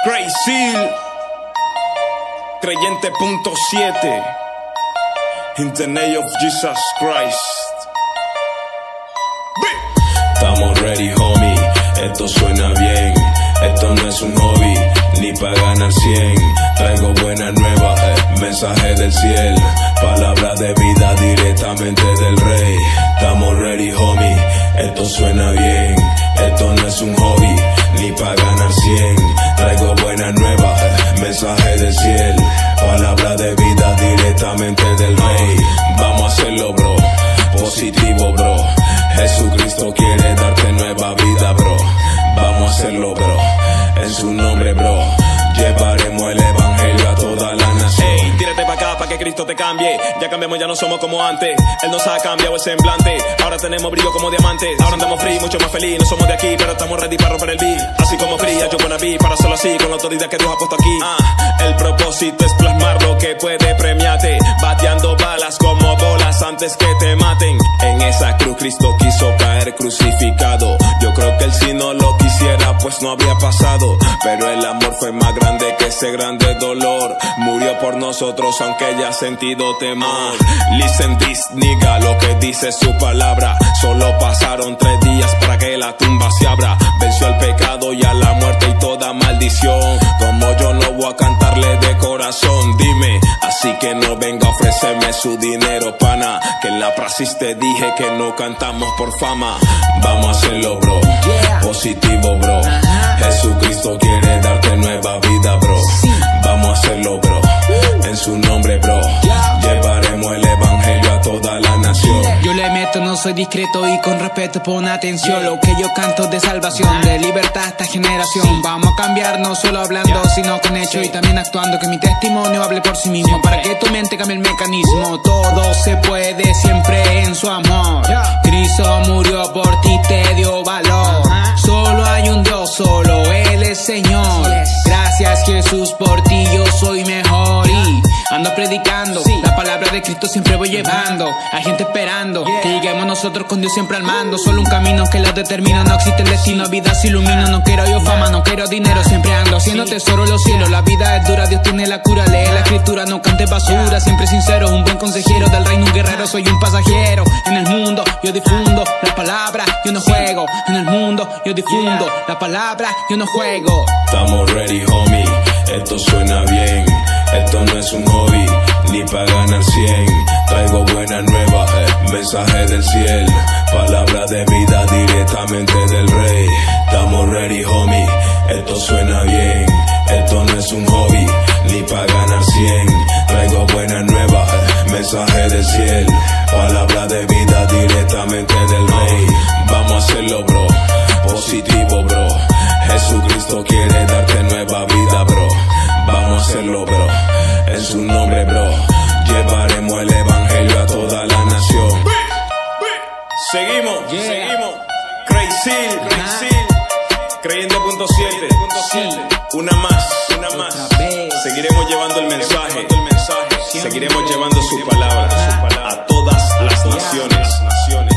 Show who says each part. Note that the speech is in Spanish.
Speaker 1: Crazy Creyente.7 In the name of Jesus Christ. Estamos ready, homie. Esto suena bien. Esto no es un hobby, ni para ganar 100. Traigo buena nueva, mensaje del cielo. Palabra de vida directamente del rey. Estamos ready, homie. Esto suena bien. Esto no es un hobby, ni para ganar 100. Traigo buena nueva, mensaje del cielo. Palabra de vida directamente del rey. Vamos a hacerlo, bro. Positivo, bro. Jesucristo quiere darte nueva vida, bro. Vamos a hacerlo, bro. En su nombre, bro. Llevaremos el evangelio a toda la nación.
Speaker 2: Ey, tírate pa' acá pa' que Cristo te cambie. Ya cambiamos, ya no somos como antes. Él nos ha cambiado el semblante. Ahora tenemos brillo como diamantes. Ahora andamos free, mucho más feliz. No somos de aquí, pero estamos ready para romper el beat. Así como fría, yo wanna be. Para hacerlo así, con la autoridad que Dios ha puesto aquí. El propósito es plasmar lo que puede premiarte. Bateando balas como bolas antes que te maten. En esa cruz Cristo quiso caer crucificado. Yo creo que él si no lo quisiera pues no habría pasado. Pero el amor fue más grande que ese grande dolor. Murió por nosotros aunque haya sentido temor. Listen this nigga, lo que dice su palabra. Solo pasaron 3 días para que la tumba se abra. Venció al pecado y a la muerte y toda maldición. Como yo no voy a cantarle de corazón, dime. Así que no venga a ofrecerme su dinero, pana. Que en la praxis te dije que no cantamos por fama. Vamos a hacerlo, bro. Positivo, bro. Jesucristo quiere darte nueva vida, bro. Vamos a hacerlo, bro. En su nombre, bro. Llevaremos el evangelio a toda la nación.
Speaker 3: Yo le meto, no soy discreto y con respeto pon atención. Lo que yo canto de salvación, de libertad a esta generación. Vamos a cambiar no solo hablando, sino con hechos y también actuando. Que mi testimonio hable por sí mismo, para que tu mente cambie el mecanismo. Todo se puede siempre en su amor. Cristo murió por ti, te dio valor. Solo hay un Dios, solo Él es Señor. Gracias Jesús por ti, yo soy mejor. Y ando predicando, la palabra de Cristo siempre voy llevando. Hay gente esperando que lleguemos nosotros con Dios siempre al mando. Solo un camino que lo determina, no existe el destino. Vida se ilumina, no quiero yo fama, no quiero dinero. Siempre ando haciendo tesoro en los cielos. La vida es dura, Dios tiene la cura. Lee la escritura, no cantes basura. Siempre sincero, un buen consejero del reino, un guerrero. Soy un pasajero en el mundo, yo difundo la palabra, yo no juego. En el mundo, yo difundo la palabra, yo no juego.
Speaker 1: Estamos ready, homie. Esto suena bien. Esto no es un hobby, ni para ganar 100. Traigo buena nueva, mensaje del cielo. Palabra de vida directamente del rey. Estamos ready, homie. Esto suena bien. Esto no es un hobby, ni para ganar 100. Traigo buena nueva, mensaje del cielo. Palabra de vida directamente del rey. Vamos a hacerlo, bro. Positivo, bro. Jesucristo quiere darte nueva vida, bro. Vamos a hacerlo, bro. En su nombre, bro. Llevaremos el evangelio a toda la nación.
Speaker 2: Seguimos. Crazy Creyente.7 Una más. Seguiremos llevando el mensaje. Seguiremos llevando su palabra a todas las naciones.